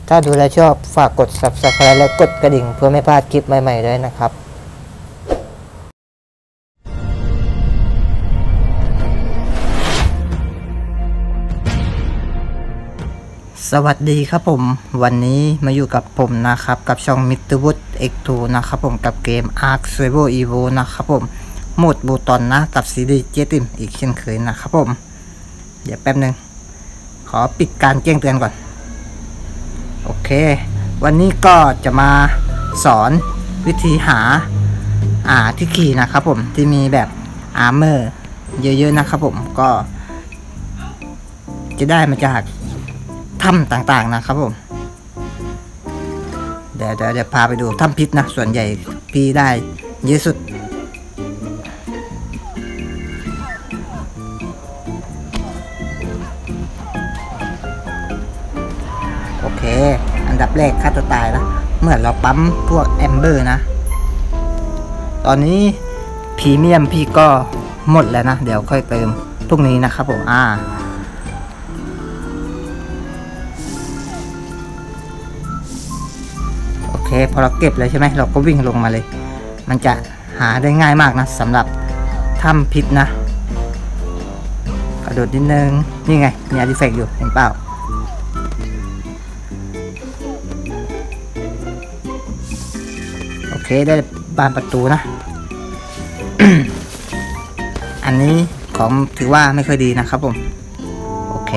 ถ้าดูแลชอบฝากกด Subscribe และกดกระดิ่งเพื่อไม่พลาดคลิปใหม่ๆด้วยนะครับสวัสดีครับผมวันนี้มาอยู่กับผมนะครับกับช่อง Mr. Wood X2 นะครับผมกับเกม Ark Survival Evo นะครับผมโหมดบูตอนนะกับซีรีส์เจติมอีกเช่นเคยนะครับผมเดี๋ยวแป๊บนึงขอปิดการแจ้งเตือนก่อนโอเควันนี้ก็จะมาสอนวิธีหาที่ขี่นะครับผมที่มีแบบอาร์เมอร์เยอะๆนะครับผมก็จะได้มาจากถ้ำต่างๆนะครับผมเดี๋ยวพาไปดูถ้ำพิษนะส่วนใหญ่พี่ได้เยอะสุดโอเคอันดับแรกฆ่าตัวตายนะเมื่อเราปั๊มพวกแอมเบอร์นะตอนนี้พรีเมียมพี่ก็หมดแล้วนะเดี๋ยวค่อยเติมพรุ่งนี้นะครับผมโอเคพอเราเก็บเลยใช่ไหมเราก็วิ่งลงมาเลยมันจะหาได้ง่ายมากนะสำหรับถ้ำพิษนะกระโดดนิดนึงนี่ไงมีอาร์ติแฟกต์อยู่เห็นเปล่าโอเคได้บานประตูนะ อันนี้ของถือว่าไม่ค่อยดีนะครับผมโอเค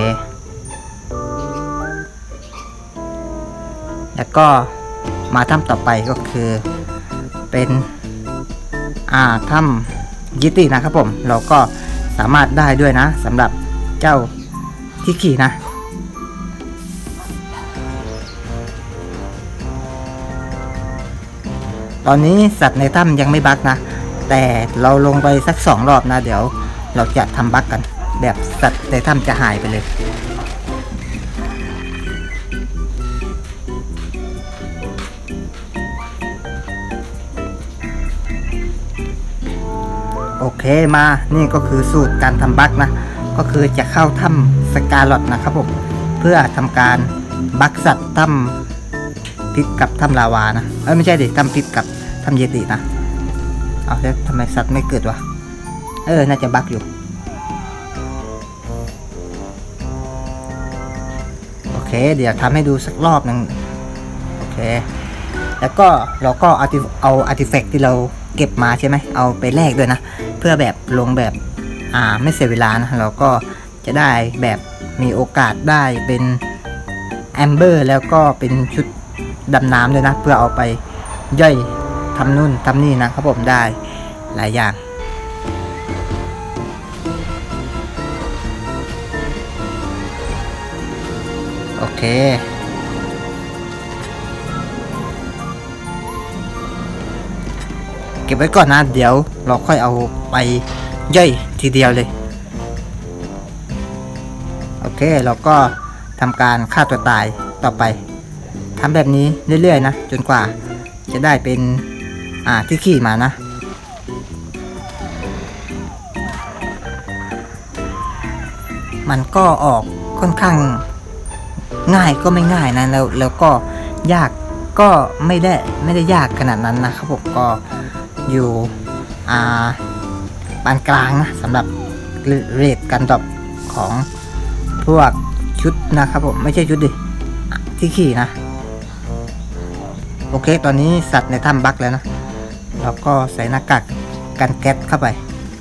แล้วก็มาถ้ำต่อไปก็คือเป็นถ้ำยิตินะครับผมเราก็สามารถได้ด้วยนะสำหรับเจ้าที่ขี่นะตอนนี้สัตว์ในถ้ำยังไม่บั๊กนะแต่เราลงไปสัก2 รอบนะเดี๋ยวเราจะทำบั๊กกันแบบสัตว์ในถ้ำจะหายไปเลยโอเคมานี่ก็คือสูตรการทำบั๊กนะก็คือจะเข้าถ้ำสกาลอตนะครับผมเพื่อทำการบั๊กสัตว์ถ้ำพิษกับถ้ำลาวานะไม่ใช่ดิถ้ำพิษกับถ้ำเยตินะเอาแล้วทำไมสัตว์ไม่เกิดวะน่าจะบั๊กอยู่โอเคเดี๋ยวทำให้ดูสักรอบหนึ่งโอเคแล้วก็เราก็เอาอาร์ติแฟกต์ที่เราเก็บมาใช่ไหมเอาไปแลกด้วยนะเพื่อแบบลงแบบไม่เสียเวลานะเราก็จะได้แบบมีโอกาสได้เป็นแอมเบอร์แล้วก็เป็นชุดดำน้ำด้วยนะเพื่อเอาไปย่อยทำนู่นทำนี่นะครับผมได้หลายอย่างโอเคเก็บไว้ก่อนนะเดี๋ยวเราค่อยเอาไปย่อยทีเดียวเลยโอเคเราก็ทำการฆ่าตัวตายต่อไปทำแบบนี้เรื่อยๆนะจนกว่าจะได้เป็นที่ขี่มานะมันก็ออกค่อนข้างง่ายก็ไม่ง่ายนะแล้วก็ยากก็ไม่ได้ยากขนาดนั้นนะครับผมก็อยู่ปานกลางนะสำหรับเรทการดรอปของพวกชุดนะครับผมไม่ใช่ชุดดิที่ขี่นะโอเคตอนนี้สัตว์ในถ้ำบั๊กแล้วนะเราก็ใส่หน้ากากกันแก๊สเข้าไป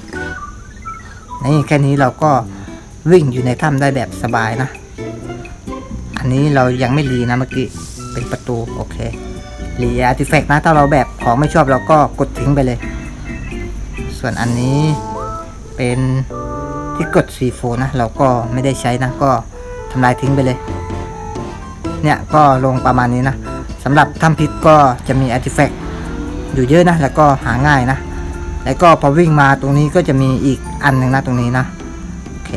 นี่แค่นี้เราก็วิ่งอยู่ในถ้ำได้แบบสบายนะอันนี้เรายังไม่รีนะเมื่อกี้เป็นประตูโอเครีอาร์ติแฟกต์นะถ้าเราแบบของไม่ชอบเราก็กดทิ้งไปเลยส่วนอันนี้เป็นที่กดC4นะเราก็ไม่ได้ใช้นะก็ทำลายทิ้งไปเลยเนี่ยก็ลงประมาณนี้นะสำหรับถ้ำพิษก็จะมีอาร์ติแฟกต์อยู่เยอะนะแล้วก็หาง่ายนะแล้วก็พอวิ่งมาตรงนี้ก็จะมีอีกอันหนึ่งนะตรงนี้นะโอเค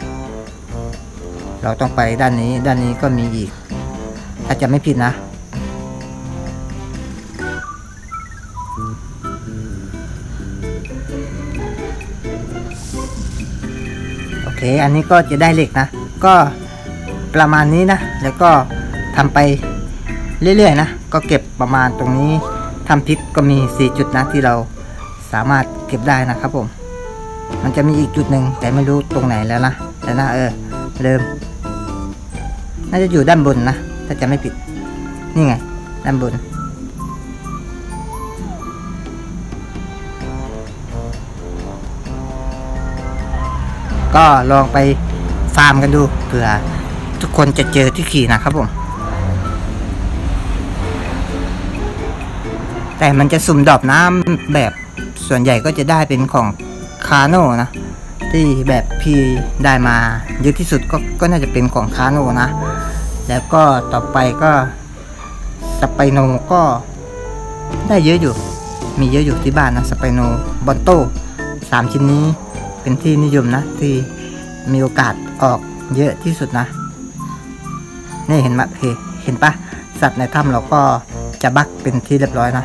เราต้องไปด้านนี้ก็มีอีกถ้าจะไม่ผิดนะโอเคอันนี้ก็จะได้เหล็กนะก็ประมาณนี้นะแล้วก็ทำไปเรื่อยๆนะก็เก็บประมาณตรงนี้ทำพิษก็มี4จุดนะที่เราสามารถเก็บได้นะครับผมมันจะมีอีกจุดหนึ่งแต่ไม่รู้ตรงไหนแล้วนะแต่นะเริ่มน่าจะอยู่ด้านบนนะถ้าจะไม่ผิดนี่ไงด้านบนก็ลองไปฟาร์มกันดูเผื่อทุกคนจะเจอที่ขี่นะครับผมแต่มันจะสุ่มดอกน้ำแบบส่วนใหญ่ก็จะได้เป็นของคาโน่นะที่แบบพี่ได้มาเยอะที่สุดก็น่าจะเป็นของคาโน่นะแล้วก็ต่อไปก็สไปโนก็ได้เยอะอยู่มีเยอะอยู่ที่บ้านนะสไปโนบอนโต้3ชิ้นนี้เป็นที่นิยมนะที่มีโอกาสออกเยอะที่สุดนะนี่เห็นไหมเห็นปะสัตว์ในถ้ำเราก็จะบักเป็นที่เรียบร้อยนะ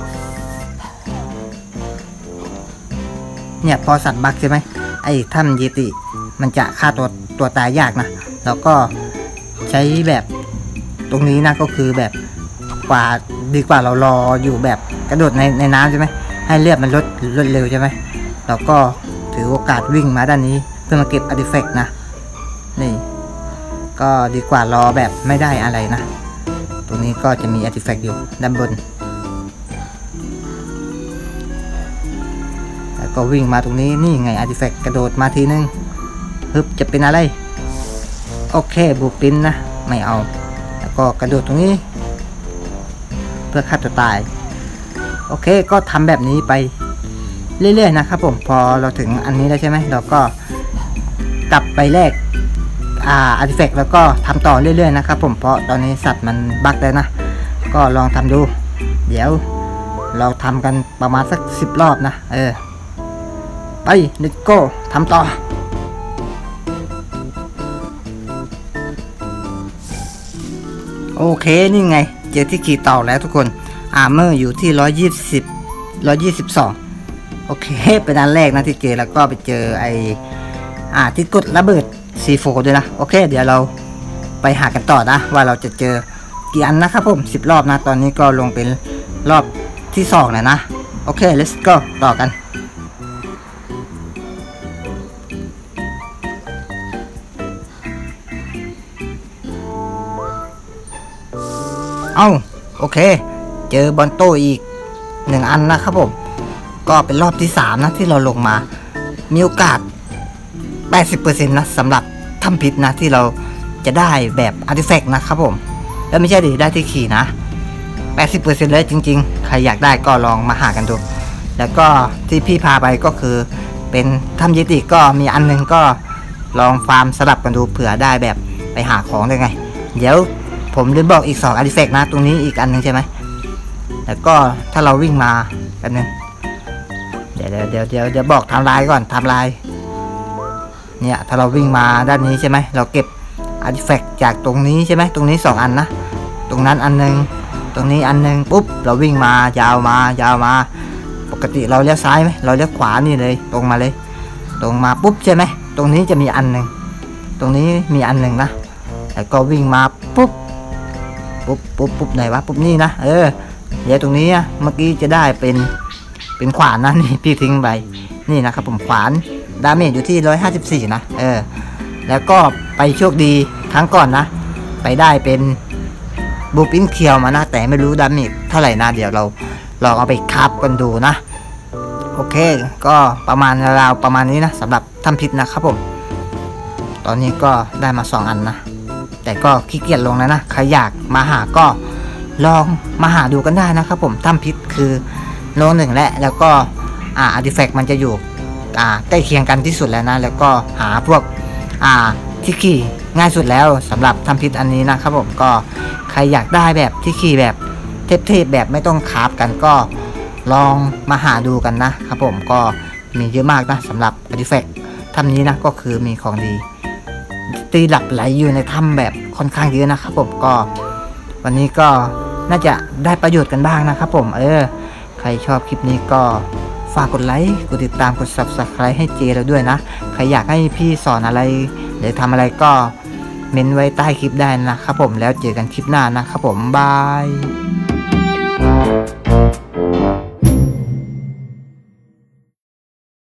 เนี่ยพอสัตว์บักใช่ไหมไอ้ถ้ำเยติมันจะฆ่าตัวตายยากนะแล้วก็ใช้แบบตรงนี้นะก็คือแบบกว่าดีกว่าเรารออยู่แบบกระโดดในน้ำใช่ไหมให้เลือดมันลดเร็วใช่ไหมเราก็ถือโอกาสวิ่งมาด้านนี้เพื่อมาเก็บอาร์ติแฟกต์นะนี่ก็ดีกว่ารอแบบไม่ได้อะไรนะตรงนี้ก็จะมีอาร์ติแฟกต์อยู่ด้านบนแล้วก็วิ่งมาตรงนี้นี่ไงอาร์ติแฟกต์กระโดดมาทีนึงฮึบจะเป็นอะไรโอเคบูปินนะไม่เอาแล้วก็กระโดดตรงนี้เพื่อฆ่าตัวตายโอเคก็ทำแบบนี้ไปเรื่อยๆนะครับผมพอเราถึงอันนี้แล้วใช่ไหมเราก็กลับไปแลกอาร์ติแฟกต์แล้วก็ทำต่อเรื่อยๆนะครับผมเพราะตอนนี้สัตว์มันบั๊กแล้วนะก็ลองทำดูเดี๋ยวเราทำกันประมาณสัก10 รอบนะไป let's go ทำต่อโอเคนี่ไงเจอที่ขี่เต่าแล้วทุกคนอาร์เมอร์อยู่ที่122โอเคเป็นอันแรกนะที่เจอแล้วก็ไปเจอที่กดระเบิดC4ด้วยนะโอเคเดี๋ยวเราไปหากันต่อนะว่าเราจะเจอกี่อันนะครับผม10 รอบนะตอนนี้ก็ลงเป็นรอบที่2แล้วนะโอเค let's go ต่อกันโอเคเจอบอลโต้อีก1 อันนะครับผมก็เป็นรอบที่3นะที่เราลงมามีโอกาส 80% นะสำหรับถ้ำพิษนะที่เราจะได้แบบอาร์ติแฟกต์นะครับผมแล้วไม่ใช่ดิได้ที่ขี่นะ 80% เลยจริงๆใครอยากได้ก็ลองมาหากันดูแล้วก็ที่พี่พาไปก็คือเป็นถ้ำเยติก็มีอันนึงก็ลองฟาร์มสลับกันดูเผื่อได้แบบไปหาของได้ไงเดี๋ยวผมลืมบอกอีก2อาร์ติแฟกต์นะตรงนี้อีกอันนึงใช่ไหมแล้วก็ถ้าเราวิ่งมากันนึงเดี๋ยวบอกไทม์ไลน์ก่อนไทม์ไลน์เนี่ยถ้าเราวิ่งมาด้านนี้ใช่ไหมเราเก็บอาร์ติแฟกต์จากตรงนี้ใช่ไหมตรงนี้2 อันนะตรงนั้นอันนึงตรงนี้อันนึงปุ๊บเราวิ่งมายาวมาปกติเราเลี้ยวซ้ายไหมเราเลี้ยวขวานี่เลยตรงมาเลยตรงมาปุ๊บใช่ไหมตรงนี้จะมีอันนึงตรงนี้มีอันนึงนะแล้วก็วิ่งมาปุ๊บไหนวะปุ๊บนี่นะเดี๋ยวตรงนี้เมื่อกี้จะได้เป็นขวานนะนี่พี่ทิ้งไปนี่นะครับผมขวานดาเมจอยู่ที่154นะแล้วก็ไปโชคดีครั้งก่อนนะไปได้เป็นบูปินเคียวมานะแต่ไม่รู้ดาเมจเท่าไหร่นะเดี๋ยวเราลองเอาไปคาบกันดูนะโอเคก็ประมาณราวประมาณนี้นะสำหรับถ้ำพิษนะครับผมตอนนี้ก็ได้มา2 อันนะแต่ก็ขี้เกียจลงแล้วนะใครอยากมาหาก็ลองมาหาดูกันได้นะครับผมถ้ำพิษคือโล 1แล้วก็อาร์ติแฟกต์มันจะอยู่ใกล้เคียงกันที่สุดแล้วนะแล้วก็หาพวกที่ขี่ง่ายสุดแล้วสำหรับถ้ำพิษอันนี้นะครับผมก็ใครอยากได้แบบที่ขี่แบบเทพๆแบบไม่ต้องคราฟกันก็ลองมาหาดูกันนะครับผมก็มีเยอะมากนะสำหรับอาร์ติแฟกต์ถ้ำนี้นะก็คือมีของดีตีหลับไหลอยู่ในถ้ำแบบค่อนข้างเยอะนะครับผมก็วันนี้ก็น่าจะได้ประโยชน์กันบ้างนะครับผมใครชอบคลิปนี้ก็ฝากกดไลค์กดติดตามกด Subscribe ให้เจเราด้วยนะใครอยากให้พี่สอนอะไรหรือทำอะไรก็เม้นไว้ใต้คลิปได้นะครับผมแล้วเจอกันคลิปหน้านะครับผมบาย